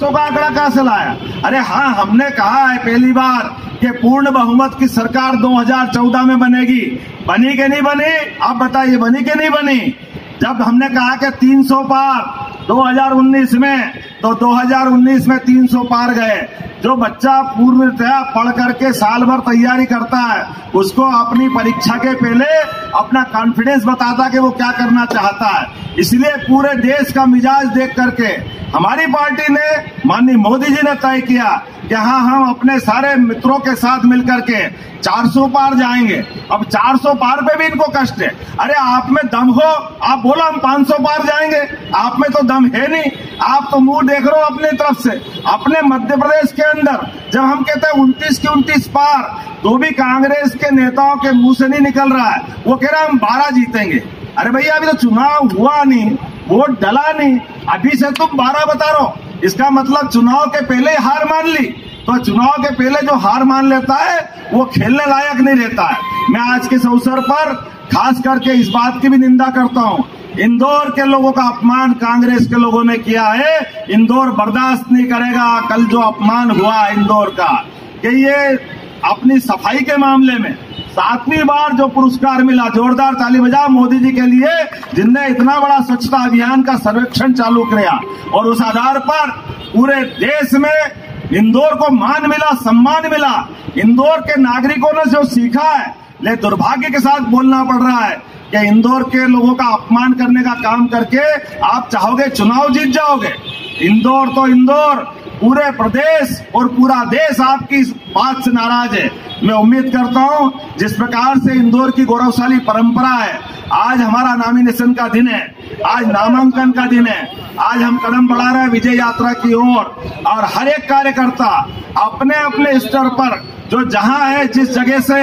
200 का आंकड़ा कहां से लाया? अरे हाँ, हमने कहा है पहली बार कि पूर्ण बहुमत की सरकार 2014 में बनेगी। बनी कि नहीं बनी? आप बताइए, बनी कि नहीं बनी? जब हमने कहा कि 300 पार 2019 में, तो 2019 में 300 पार गए। जो बच्चा पूर्णतः पढ़ करके साल भर तैयारी करता है, उसको अपनी परीक्षा के पहले अपना कॉन्फिडेंस बताता कि वो क्या करना चाहता है। इसलिए पूरे देश का मिजाज देख करके हमारी पार्टी ने, माननीय मोदी जी ने तय किया कि हाँ, हम अपने सारे मित्रों के साथ मिलकर के 400 पार जाएंगे। अब 400 पार पे भी इनको कष्ट है। अरे आप में दम हो, आप बोलो हम 500 पार जाएंगे, आप में तो दम है नहीं। आप तो मुंह देख रहे हो अपनी तरफ से। अपने मध्य प्रदेश के अंदर जब हम कहते हैं 29 की 29 पार, तो भी कांग्रेस के नेताओं के मुंह से नहीं निकल रहा है। वो कह रहा है हम 12 जीतेंगे। अरे भैया, अभी तो चुनाव हुआ नहीं, वोट डला नहीं, अभी से तुम 12 बता रहे हो। इसका मतलब चुनाव के पहले ही हार मान ली। तो चुनाव के पहले जो हार मान लेता है वो खेलने लायक नहीं रहता है। मैं आज के इस अवसर पर खास करके इस बात की भी निंदा करता हूं, इंदौर के लोगों का अपमान कांग्रेस के लोगों ने किया है। इंदौर बर्दाश्त नहीं करेगा। कल जो अपमान हुआ इंदौर का, कि ये अपनी सफाई के मामले में 7वीं बार जो पुरस्कार मिला, जोरदार ताली बजाओ मोदी जी के लिए, जिनने इतना बड़ा स्वच्छता अभियान का सर्वेक्षण चालू किया और उस आधार पर पूरे देश में इंदौर को मान मिला, सम्मान मिला। इंदौर के नागरिकों ने जो सीखा है, ले दुर्भाग्य के साथ बोलना पड़ रहा है कि इंदौर के लोगों का अपमान करने का काम करके आप चाहोगे चुनाव जीत जाओगे। इंदौर तो इंदौर, पूरे प्रदेश और पूरा देश आपकी इस बात से नाराज है। मैं उम्मीद करता हूं जिस प्रकार से इंदौर की गौरवशाली परंपरा है, आज हमारा नॉमिनेशन का दिन है, आज नामांकन का दिन है, आज हम कदम बढ़ा रहे हैं विजय यात्रा की ओर। और हर एक कार्यकर्ता अपने अपने स्तर पर जो जहां है, जिस जगह से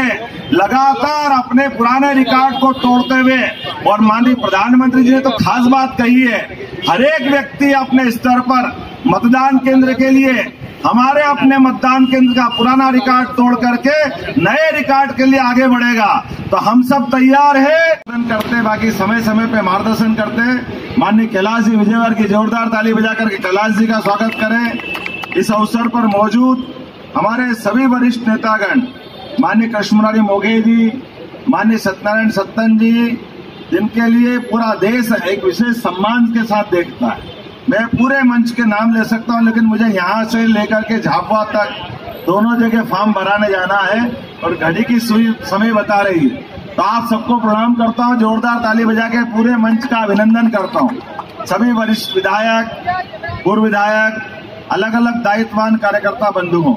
लगातार अपने पुराने रिकॉर्ड को तोड़ते हुए, और माननीय प्रधानमंत्री जी ने तो खास बात कही है, हर एक व्यक्ति अपने स्तर पर मतदान केंद्र के लिए, हमारे अपने मतदान केंद्र का पुराना रिकॉर्ड तोड़ करके नए रिकॉर्ड के लिए आगे बढ़ेगा। तो हम सब तैयार हैं करते, बाकी समय समय पे मार्गदर्शन करते। माननीय कैलाश जी विजयवर की जोरदार ताली बजा करके कैलाश जी का स्वागत करें। इस अवसर पर मौजूद हमारे सभी वरिष्ठ नेतागण, माननीय कृष्णमुरारी मोघे जी, माननीय सत्यनारायण सत्तन जी, जिनके लिए पूरा देश एक विशेष सम्मान के साथ देखता है। मैं पूरे मंच के नाम ले सकता हूं, लेकिन मुझे यहां से लेकर के झाबुआ तक दोनों जगह फॉर्म भराने जाना है और घड़ी की सुई समय बता रही है। तो आप सबको प्रणाम करता हूं, जोरदार ताली बजा के पूरे मंच का अभिनंदन करता हूं। सभी वरिष्ठ विधायक, पूर्व विधायक, अलग अलग दायित्ववान कार्यकर्ता बंधुओं,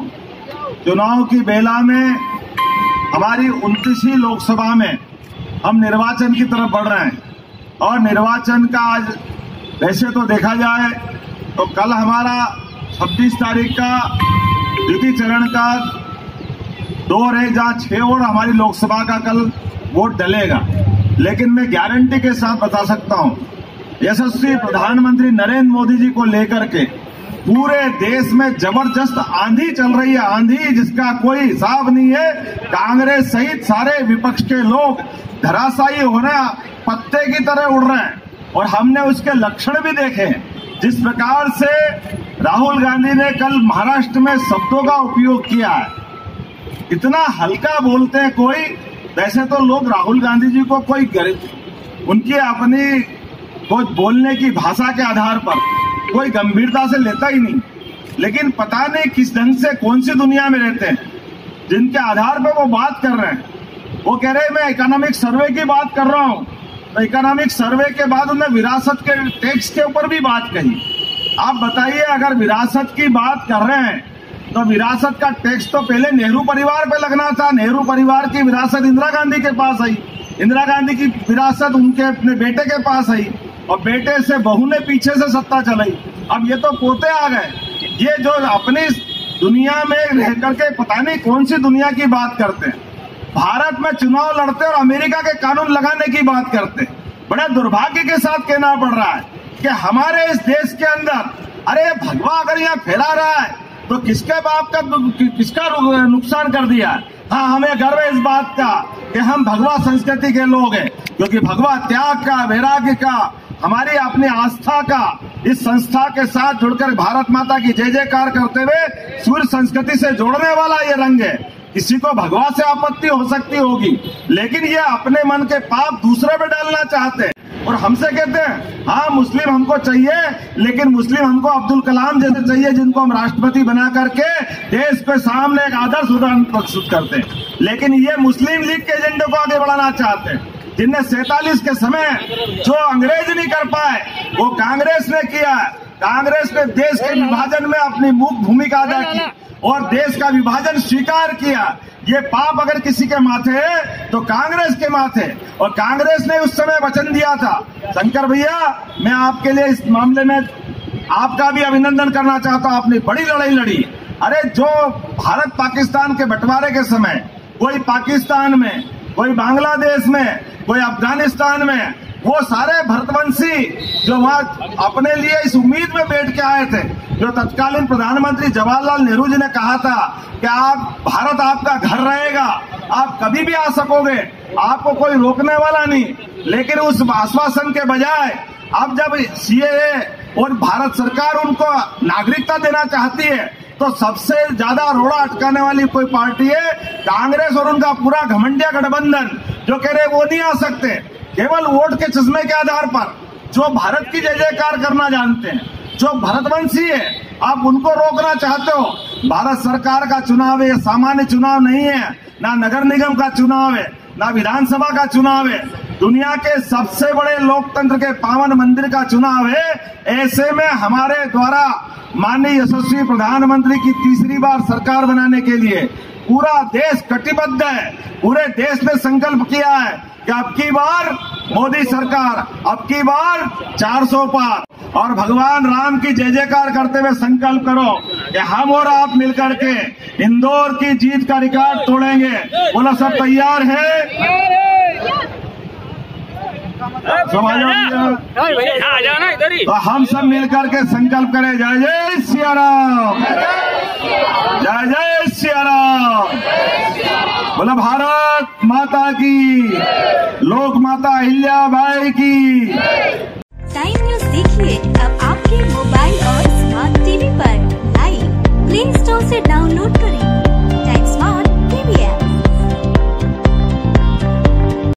चुनाव की बेला में हमारी 29वीं लोकसभा में हम निर्वाचन की तरफ बढ़ रहे हैं। और निर्वाचन का आज वैसे तो देखा जाए तो कल हमारा 26 तारीख का द्वितीय चरण का दौर है, जहां 6 और हमारी लोकसभा का कल वोट डलेगा। लेकिन मैं गारंटी के साथ बता सकता हूं, यशस्वी प्रधानमंत्री नरेंद्र मोदी जी को लेकर के पूरे देश में जबरदस्त आंधी चल रही है, आंधी जिसका कोई हिसाब नहीं है। कांग्रेस सहित सारे विपक्ष के लोग धराशायी हो रहे हैं, पत्ते की तरह उड़ रहे हैं। और हमने उसके लक्षण भी देखे। जिस प्रकार से राहुल गांधी ने कल महाराष्ट्र में शब्दों का उपयोग किया है, इतना हल्का बोलते हैं कोई, वैसे तो लोग राहुल गांधी जी को कोई उनकी अपनी कुछ बोलने की भाषा के आधार पर कोई गंभीरता से लेता ही नहीं। लेकिन पता नहीं किस ढंग से कौन सी दुनिया में रहते हैं, जिनके आधार पर वो बात कर रहे हैं। वो कह रहे हैं मैं इकोनॉमिक सर्वे की बात कर रहा हूं, तो इकोनॉमिक सर्वे के बाद उन्होंने विरासत के टैक्स के ऊपर भी बात कही। आप बताइए, अगर विरासत की बात कर रहे हैं तो विरासत का टैक्स तो पहले नेहरू परिवार पे लगना था। नेहरू परिवार की विरासत इंदिरा गांधी के पास आई, इंदिरा गांधी की विरासत उनके अपने बेटे के पास आई, और बेटे से बहू ने पीछे से सत्ता चलाई। अब ये तो पोते आ गए। ये जो अपनी दुनिया में रह करके पता नहीं कौन सी दुनिया की बात करते हैं। भारत में चुनाव लड़ते और अमेरिका के कानून लगाने की बात करते। बड़े दुर्भाग्य के साथ कहना पड़ रहा है कि हमारे इस देश के अंदर, अरे भगवा अगर यहाँ फैला रहा है तो किसके बाप का किसका नुकसान कर दिया है। हाँ, हमें गर्व है इस बात का कि हम भगवा संस्कृति के लोग हैं, क्योंकि भगवा त्याग का, वैराग्य का, हमारी अपनी आस्था का इस संस्था के साथ जुड़कर भारत माता की जय जयकार करते हुए सूर्य संस्कृति से जोड़ने वाला ये रंग है। किसी को भगवा से आपत्ति हो सकती होगी, लेकिन ये अपने मन के पाप दूसरे पे डालना चाहते हैं और हमसे कहते हैं हाँ मुस्लिम हमको चाहिए, लेकिन मुस्लिम हमको अब्दुल कलाम जैसे चाहिए जिनको हम राष्ट्रपति बना करके देश के सामने एक आदर्श उदाहरण प्रस्तुत करते हैं। लेकिन ये मुस्लिम लीग के एजेंडे को आगे बढ़ाना चाहते हैं, जिनने 47 के समय जो अंग्रेज नहीं कर पाए वो कांग्रेस ने किया। कांग्रेस ने देश के विभाजन में अपनी मुख्य भूमिका अदा की और देश का विभाजन स्वीकार किया। ये पाप अगर किसी के माथे है तो कांग्रेस के माथे, और कांग्रेस ने उस समय वचन दिया था। शंकर भैया, मैं आपके लिए इस मामले में आपका भी अभिनंदन करना चाहता हूं, आपने बड़ी लड़ाई लड़ी। अरे जो भारत पाकिस्तान के बंटवारे के समय कोई पाकिस्तान में, कोई बांग्लादेश में, कोई अफगानिस्तान में, वो सारे भरतवंशी जो वहां अपने लिए इस उम्मीद में बैठ के आए थे, जो तत्कालीन प्रधानमंत्री जवाहरलाल नेहरू जी ने कहा था कि आप भारत आपका घर रहेगा, आप कभी भी आ सकोगे, आपको कोई रोकने वाला नहीं। लेकिन उस आश्वासन के बजाय अब जब सीएए और भारत सरकार उनको नागरिकता देना चाहती है तो सबसे ज्यादा रोड़ा अटकाने वाली कोई पार्टी है कांग्रेस और उनका पूरा घमंडिया गठबंधन, जो कह रहे वो नहीं आ सकते। केवल वोट के चश्मे के आधार पर जो भारत की जय जयकार करना जानते हैं, जो भरतवंशी है, आप उनको रोकना चाहते हो। भारत सरकार का चुनाव है, सामान्य चुनाव नहीं है, ना नगर निगम का चुनाव है, ना विधानसभा का चुनाव है, दुनिया के सबसे बड़े लोकतंत्र के पावन मंदिर का चुनाव है। ऐसे में हमारे द्वारा माननीय यशस्वी प्रधानमंत्री की तीसरी बार सरकार बनाने के लिए पूरा देश कटिबद्ध है। पूरे देश ने संकल्प किया है कि अब की बार मोदी सरकार, अब की बार 400 पार, और भगवान राम की जय जयकार करते हुए संकल्प करो कि हम और आप मिलकर के इंदौर की जीत का रिकॉर्ड तोड़ेंगे। बोला सब तैयार है? सब आ जाओ। तो हम सब मिलकर के संकल्प करें, जय जय सिया राम, जय जय सिया राम। बोला भारत माता की, लोक माता अहिल्याबाई की। टाइम न्यूज देखिए अब आपके मोबाइल और स्मार्ट टीवी पर। लाइव प्ले स्टोर से डाउनलोड करें टाइम स्मार्ट टीवी ऐप।